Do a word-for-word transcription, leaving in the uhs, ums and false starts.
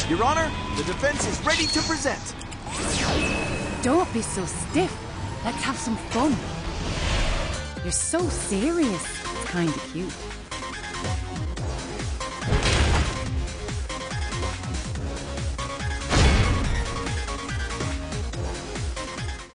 Your Honor, the defense is ready to present. Don't be so stiff. Let's have some fun. You're so serious. It's kinda cute.